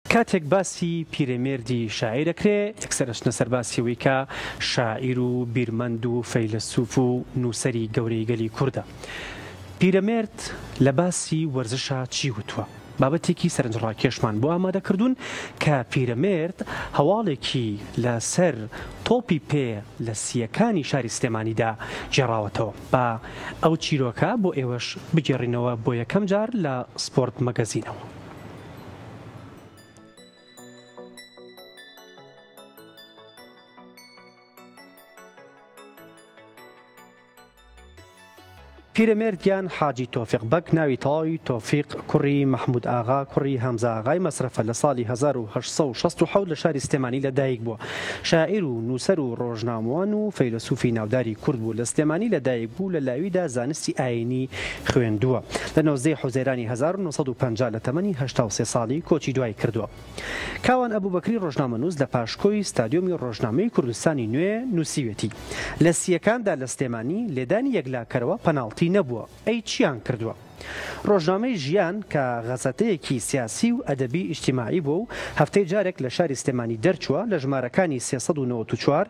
کاتێک باسی پیرەمێردی شاعیر دەکرێت یەکسەرش نەسەر باسیەوەی کە شاعیر و بیرمەند و فەیلسوف و نووسەری گەورەی گەلی کوردە. پیرەمێرد لە باسی وەرزشە چی وتووە؟ بابەتێکی سەرنجڕاکێشمان بۆ ئامادەکردوون کە پیرەمێرد هەواڵێکی لەسەر تۆپی پێ لە سیەکانی شاری سلێمانیدا جێڕاوەتەوە. بە ئەو چیرۆکە بۆ ئێوەش بگێڕینەوە بۆ یەکەم جار لە سپۆرت مەگەزینەوە. پیرەمێردیان حاجی تۆفیق بەک ناوی تەواوی تۆفیق کوڕی مەحموود ئاغا کوڕی هەمزە ئاغای مەسرەفە لە ساڵی 1867 لە شاری سلێمانی لەدایک بووە. شاعیر و نووسەر و ڕۆژنامەوان و فەیلسوفی ناوداری کورد بوو. لە سلێمانی لەدایک بوو لە لاویدا زانستی ئاینی خوێندووە. لە 19 حوزەیرانی 1950 لە تەمەنی 83 ساڵی کۆچی دوای کردووە. کاوان ئەبوبەکری ڕۆژنامەنووس لە پاشکۆی ستادیۆمی ڕۆژنامەی کوردستانی نوێ نووسیوێتی. لە سیەکاندا لە سلێمانی لێدانی یەکلاکەرەوە پەناڵتی نەبووە. ئەی چیان کردووە؟ ڕۆژنامەی ژیان کە غەزەتەیەکی سیاسی و ئەدەبی ئیجتیماعی بوو و هەفتەی جارێک لە شاری سلێمانی دەرچووە لە ژمارەکانی 394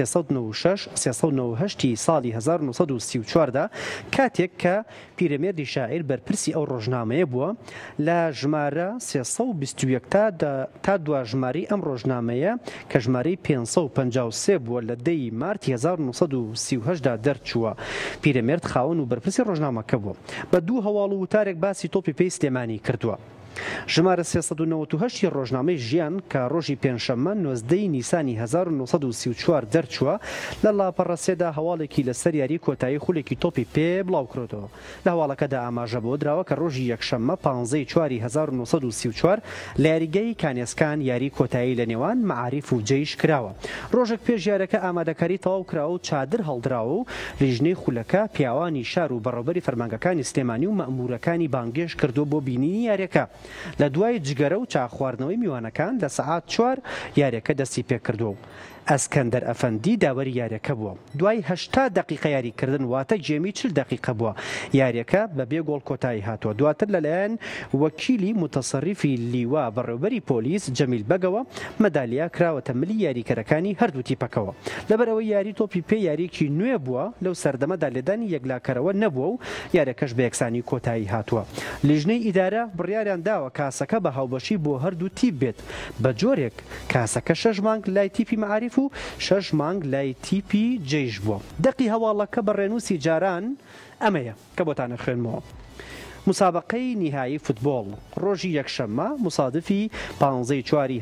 396 398 ساڵی 1934دا کاتێک کە پیرەمێردی شاعیر بەرپرسی ئەو ڕۆژنامەیە بووە. لە ژمارە 321 تا دواژماری ئەم ڕۆژنامەیە کە ژمارەی 553 بووە لە 10 مارتی 1938دا دەرچووە. پیرەمێرد خاوەن و بەرپرسی ڕۆژنامەکە بووە. بە دوو هەواڵ و وتارێک باسی تۆپی پێی سلێمانی کردووە. ژمارە 398 ڕۆژنامەی ژیان کە ڕۆژی پێنجشەممە 19 نیسانی 1934 دەرچووە لە لاپەڕەسێدا هەواڵێکی لەسەر یاری کۆتایی خولێکی تۆپی پێ بڵاو کردەوە. لە هەواڵەکەدا ئاماژە بۆ درراوە کە ڕۆژی یەکشەممە 15 چواری 1934 لە یاریگەی کانێسکان یاری کۆتایی لە نێوان مەعاریف و جەیش کراوە. ڕۆژێک پێش یارەکە ئامادەکاری تەواو کراوە و چادر هەڵدراوە و لیژنەی خولەکە پیاوانی شار و بەڕێوەبەری فەرمانگەکانی سلێمانی و مەئمورەکانی بانگێش کردو بۆ بینینی یاریەکە. لە دوای جگەرە و چاخواردنەوەی میوانەکان لە سەعات 4 یاریەکە دەستی پێکردووە. ئەسکەندەر ئەفەندی داوەری یاریەکە بووە. دوای 80 دقیقە یاریکردن واتە جێمی 40 دقیقە بووە. یاریەکە بە بێ گۆڵ کۆتایی هاتووە. دواتر لەلایەن وەکیلی متەسەڕیفی لیوا بەڕێوەبەری پۆلیس جەمیل بەگەوە مەدالیا کراوەتە ملی یاریکەرەکانی هەردوو تیپەکەوە. لەبەرەوەی یاری تۆپی پێ یاریکی نوێ بووە لەو سەردەمەدا لێدانی یەکلاکەرەوە نەبووە و یاریەکەش بە یەکسانی کۆتایی هاتووە. لیژنەی ئیدارە بڕیاریان داوە کاسەکە بە هاوبەشی بۆ هەردوو تیپ بێت بە جۆرێک کاسەکە 6 مانگ لای تیپی مەعاریف و 6 مانگ لای تیپی جێیش بووە. دەقی هەواڵەکە بە ڕێنووسی جاران ئەمەیە کە بۆتانە خوێنمەوە. مسابقەی نیهایی فوتبۆڵ ڕۆژی یەکشەممە مصادفی 15 چواری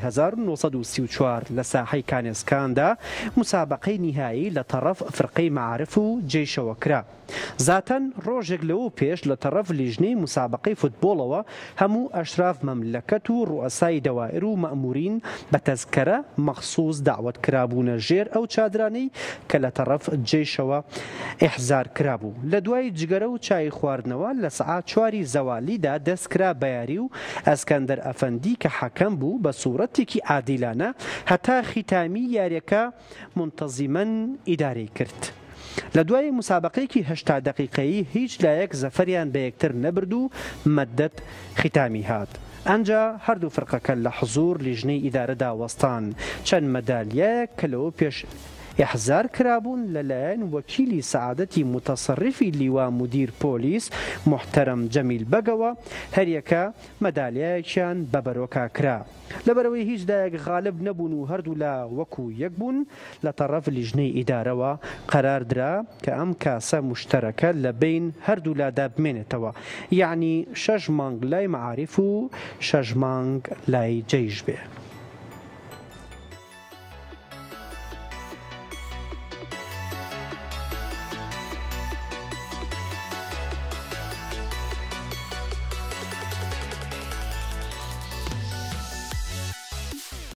1934 لە ساحەی کانێسکاندا مسابقەی نیهایی لە تەڕەف فڕقەی مەعارف و جێیشەوە کرا. زاتەن ڕۆژێک لەوە پێش لە تەڕەف لیژنەی مسابقەی فوتبۆڵەوە هەموو ئەشراف مەملەکەت و ڕوئەسای دەوائر و مەئمورین بە تەزکەرە مەخسووس داوەت کرابوونە ژێر ئەو چادرانەی کە لە تەڕەف جێیشەوە ئیحزار کرابوو. لە دوای جگەرە و چای خواردنەوە لە سەعات 4 زەوالیدا دەستکرا بە یاری و ئەسکەندەر ئەفەندی کە حەکەم بوو بە سوورەتێکی عادیلانە هەتا ختامی یاریەکە منتەزیمەن ئیدارەی کرد. لە دوای مسابقەیەکی 80 دقیقەیی هیچ لایەک زەفەریان بە یەکتر نەبرد و مەدەت ختامی هات. ئەنجا هەردوو فرقەکە لە حزوور لیژنەی ئیدارەدا وەستان چەند مەدالیەیەک کە لەوە پێش ئیحزار کرابوون لەلایەن وەکیلی سەعادەتی متەسەڕیفی لیوا مدیر پۆلیس محتەرەم جەمیل بەگەوە هەریەکە مەدالیایەکیان بە بەرۆکا کرا. لەبەرەوەی هیچ دایەک غالب نەبوون و هەردوو لا وەکو یەک بوون لە تەڕەف لیژنەی ئیدارەوە قەراردرا کە ئەم کاسە مشتەرەکە لە بین هەردوو لادا بمێنێتەوە. یعنی 6 مانگ لای مەعاریف و 6 مانگ لای جەیش بێ.